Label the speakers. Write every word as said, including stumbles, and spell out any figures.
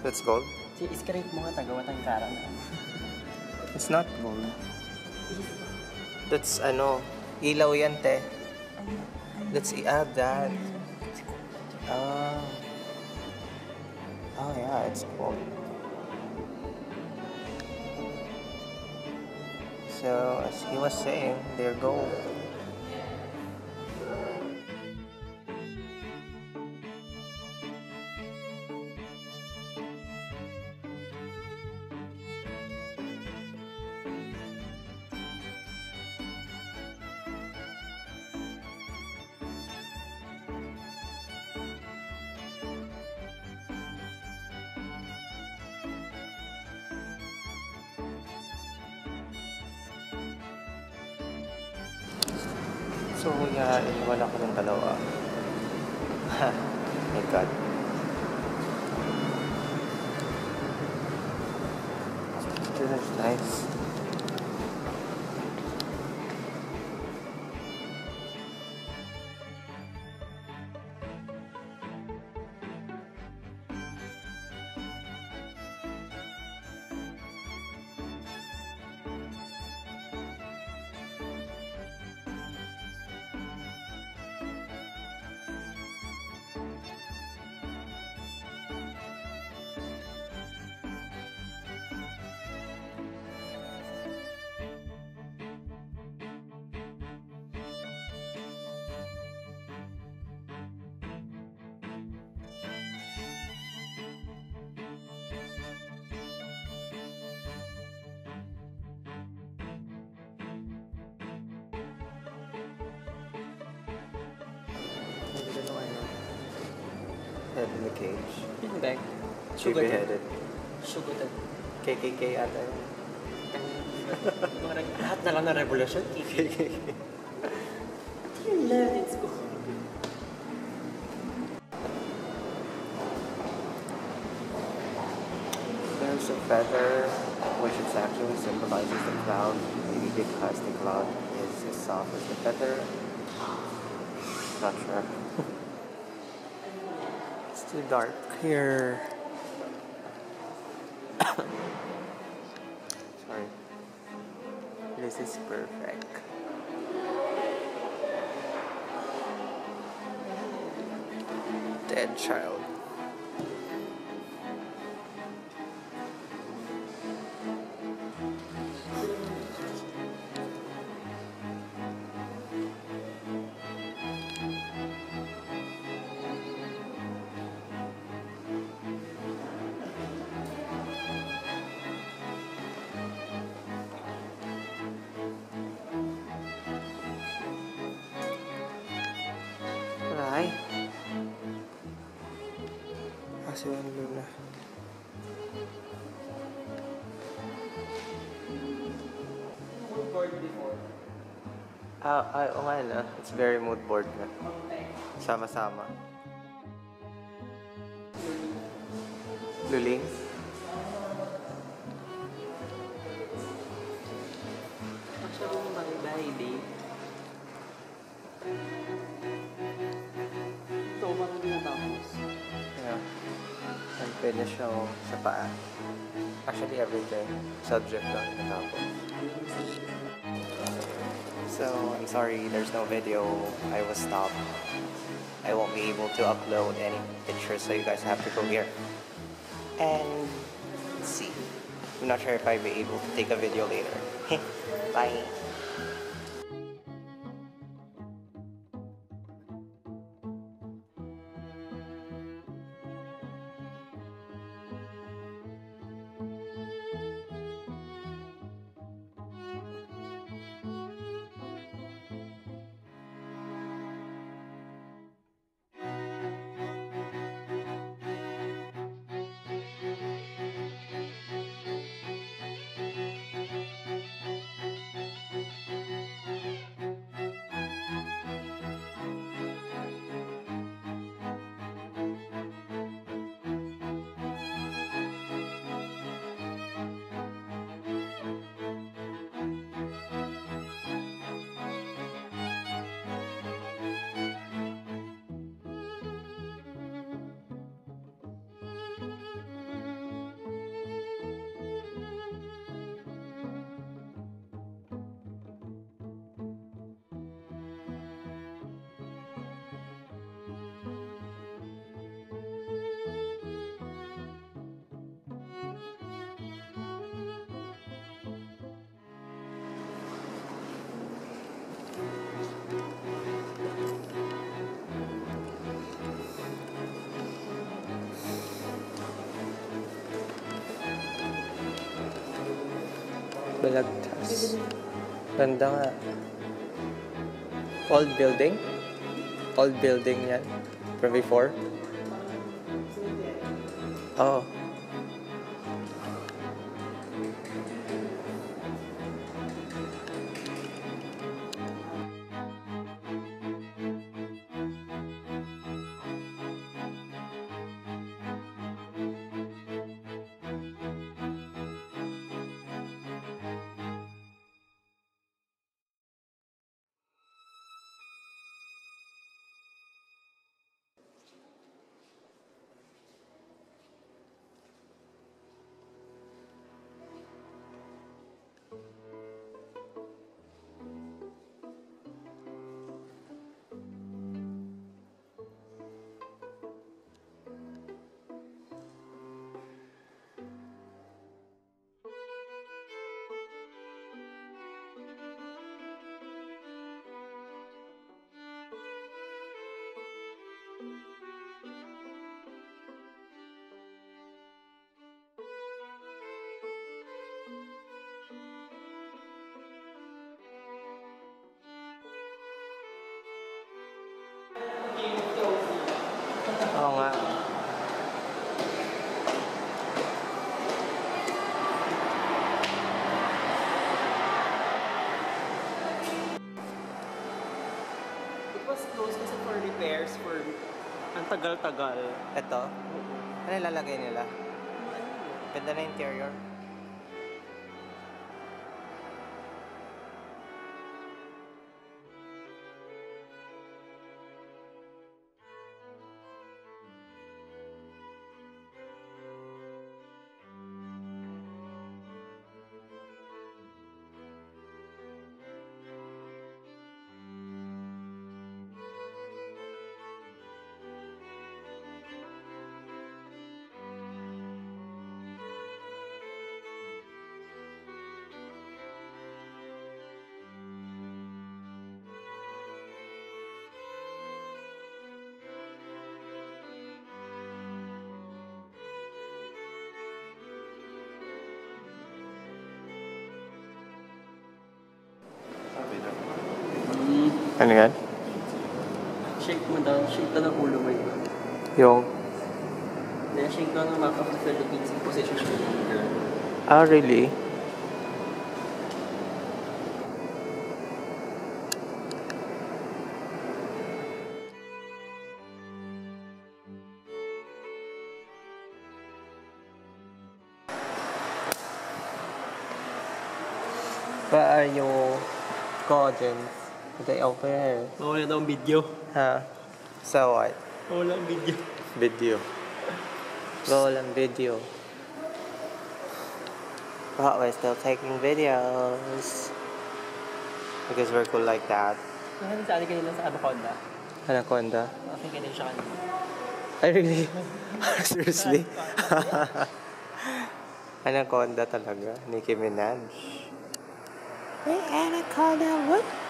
Speaker 1: That's gold?
Speaker 2: Si scrape mo nga, tagawa tayong kara na.
Speaker 1: It's not gold. That's ano, ilaw yan, te. Let's add that. Oh. Oh yeah, it's gold. So, as he was saying, they're gold. So, yeah, iniwan ako ng dalawa. Ha, my God. This is nice. Head in the cage.
Speaker 2: Feedback.
Speaker 1: Chubby headed.
Speaker 2: Sugutan.
Speaker 1: K K K ata yun.
Speaker 2: Lahat na lang na revolution. K K K. Let's go.
Speaker 1: There's a feather, which is actually symbolizes the cloud. Maybe because the cloud is as soft as the feather. Not sure. It's too dark here. Sorry. This is perfect. Dead child. Ay. Ah, si Juan Luna.
Speaker 2: Mood board before.
Speaker 1: Ah, ay, o nga na. It's very mood board na. Sama-sama. Luling?
Speaker 2: Actually, yung bahay-bahay, babe. Ito, parang natapos.
Speaker 1: Yeah. Unfinished siya oh, sa paa. Actually, everything. Subject lang natapos. So, I'm sorry, there's no video. I was stopped. I won't be able to upload any pictures, so you guys have to go here. And see. I'm not sure if I'll be able to take a video later. Bye. Balagtas. Ganda nga. Old building? Old building yan. From before? Oh. Oo nga.
Speaker 2: It was closed kasi for repairs for ang tagal-tagal.
Speaker 1: Ito? Ano ilalagay nila? Ganda na interior. Ano yan?
Speaker 2: Shake mo daw. Shake daw ng ulo mo yun.
Speaker 1: Yung?
Speaker 2: Then shake daw ng map of the Philippines in position of the girl.
Speaker 1: Ah, really? Where are your gardens? Are they over here?
Speaker 2: Mawala daw ang video.
Speaker 1: Huh? So what?
Speaker 2: Mawala ang video.
Speaker 1: Video. Roll and video. But we're still taking videos. Because we're cool like that.
Speaker 2: Nakita sa akin kanila sa Anaconda.
Speaker 1: Anaconda?
Speaker 2: Nakita kanila siya kanila.
Speaker 1: I really? Seriously? Anaconda talaga. Nicki Minaj. Hey, Anaconda, what?